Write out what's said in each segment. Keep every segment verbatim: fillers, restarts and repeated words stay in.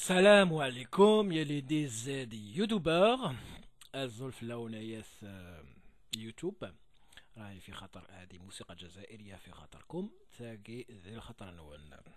السلام عليكم يا ليديز دي يوتيوبر. الزلف لونياس يوتيوب. راهي في خطر، هذه موسيقى جزائرية في خطركم تاقي ذي الخطر نون.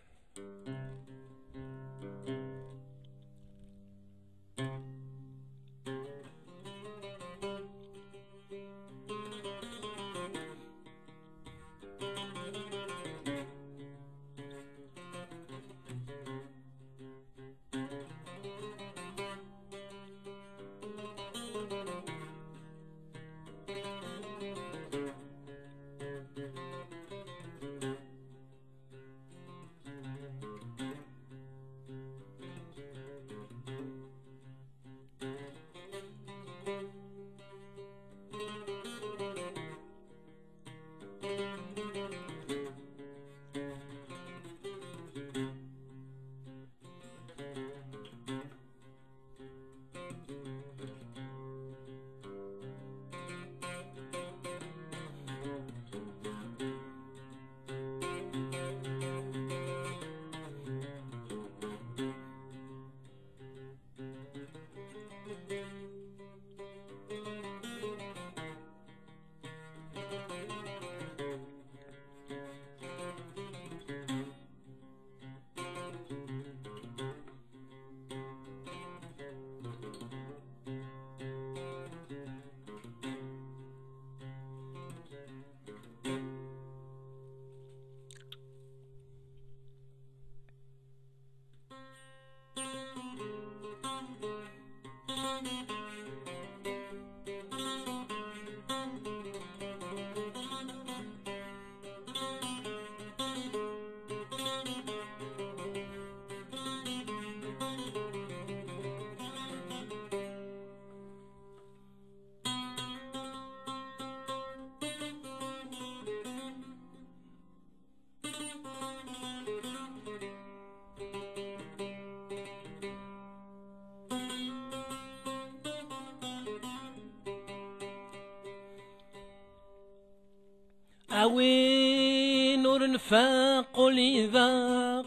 أوي نور نفاق لي ذاق،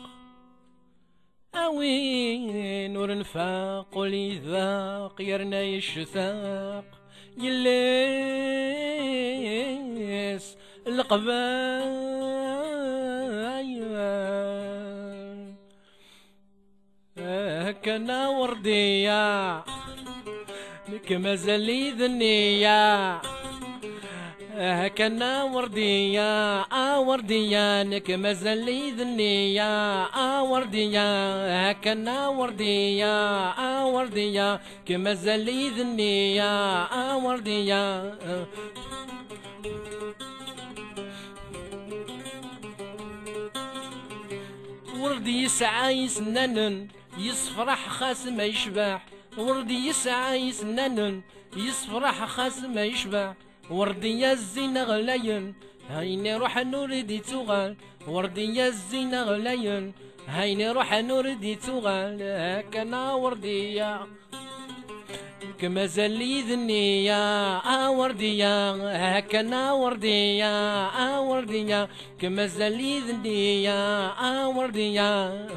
أوي نور نفاق لي ذاق، يرنا يشتاق يليس القبايل هكنا وردية لك مازال لي ذنية، هكنا وردية آه وردية لك مازال لي ذنية، آه وردية هكنا وردية آه وردية كما زال لي ذنية، آه وردية آه. وردي يسعى يسنن يصفرح خاس ما يشبح، وردي يسعى يسنن يصفرح خاس ما يشبح، وردي يا الزينة غلاين هيني روح نوردي توغال، وردي يا الزينة غلاين هيني روح نوردي توغال، هكنا وردية كما زال لي ذنية آه وردية، هكنا وردية آه وردية كما زال لي ذنية آه وردية.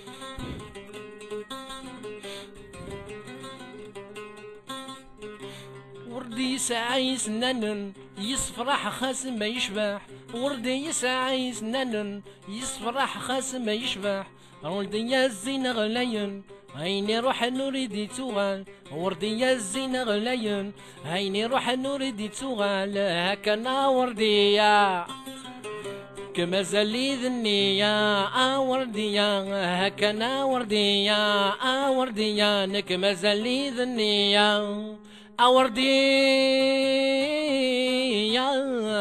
وردي يسعى يسنن يصفرح خاس ما يشبح، وردي يسعى يسنن يصفرح خاس ما يشبح، وردي يا الزينة غلاين هيني روح نريد توغال، وردي يا الزينة غلاين هيني روح نريد توغال، هكنا وردية كما زال لي ذنية آه وردية، هكنا وردية آه وردية لك ما زال لي ذنية آه وردية.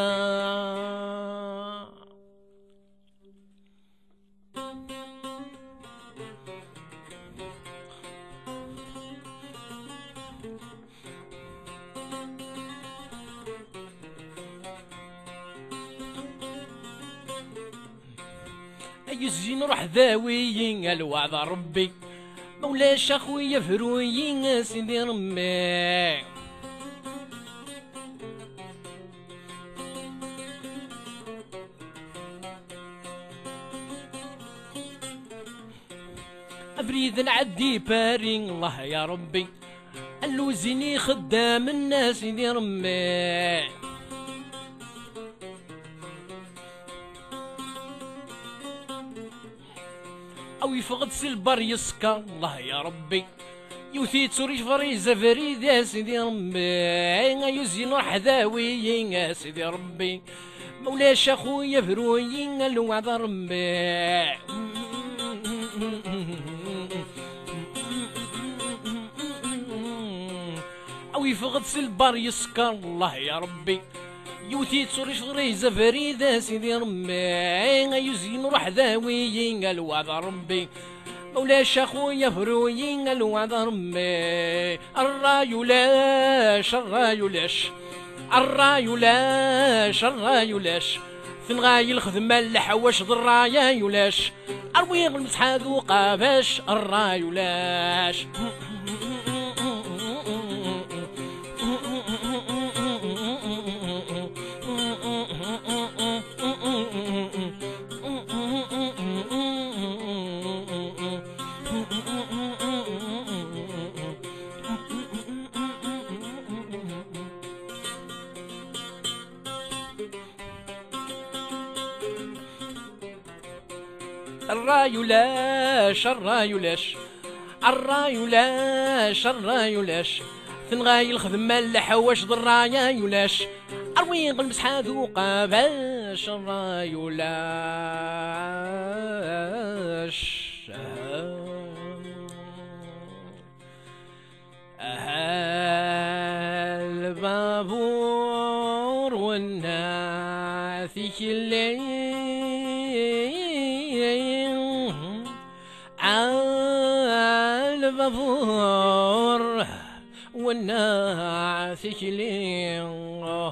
يسجي نروح ذاوي الوعد ربي مولاش اخويا فروي سيدي رمي، بريد نعدي باري الله يا ربي اللوزيني خدام الناس يدي رمي او يفقد سلبر يسكر الله يا ربي يوثي تسوريش فريزة فريدة يا سيدي ربي يوزين حذاوي يا سيدي ربي مولاش اخويا فروي الوعد ربي او يفقد سلبر يسكر الله يا ربي يوثي تسوريش فريزة فريدة يا سيدي ربي يوزين روح ذاوي الوعد ربي مولاش اخويا فروين الوعد رمي الراي لاش الراي لاش الراي لاش الراي لاش ثنغاي الخدمة الحواش ضرايا يلاش ارويغ المسحة ذو قافاش الراي لاش الراي لاش الراي لاش الراي لاش الراي لاش ثنغاي الخدمة الحواش ضرايا يلاش ارويغ المسحة ذو قافاش الراي لاش البابور والناثي الليل البابور والناثي الليل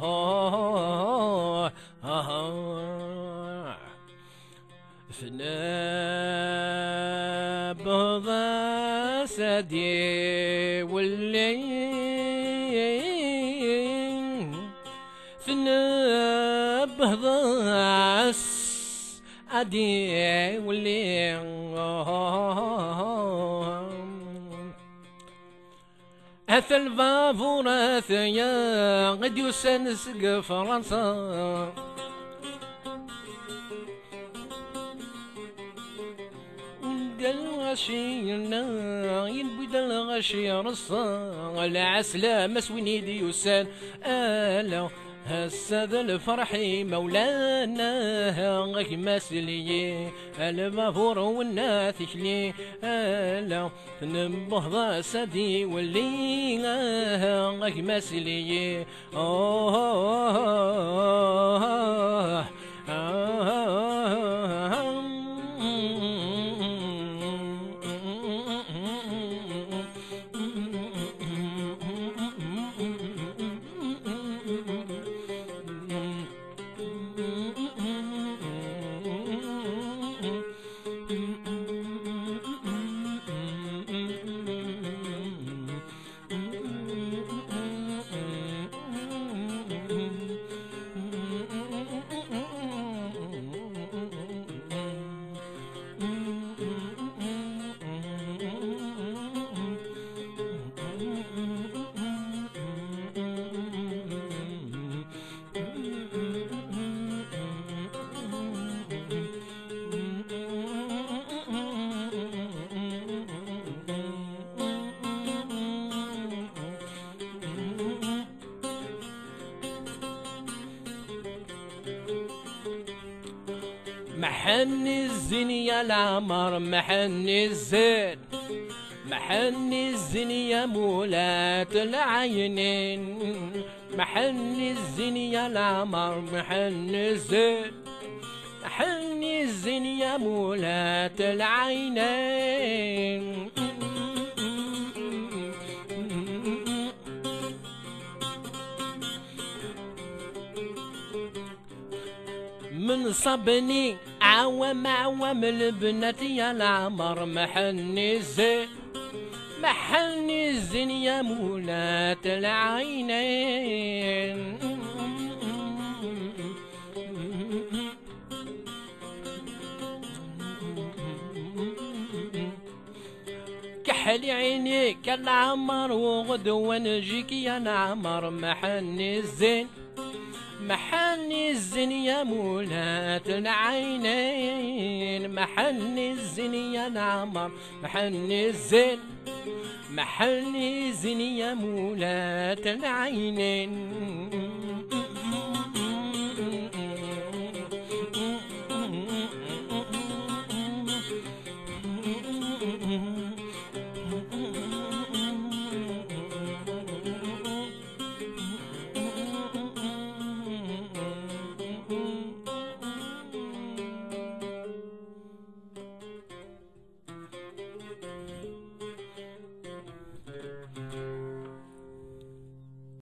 ثناب سدي والليل ثناب ضاس أدي والليل هذا البابور يا غد يسنسق فرنسا الغشينا ينبدا الغشي رصا العسلة مسويني دي يسان آلا هسا ذا الفرحي مولانا غيك مسلي البافور والناثك لي آلا نبهض سدي واللي غيك مسلي أوه أوه محن الزين يا العمر محن الزين محن الزين يا مولات العينين محن الزين يا العمر محن الزين محن الزين يا مولات العينين من صبني عوام عوام البنات يا العمر محن الزين محن الزين يا مولات العينين كحلي عينيك العمر وغدوة نجيك يا نعمر محني الزين محني الزين يا مولات العينين محني الزين يا نعمر محني الزين محني الزين يا مولات العينين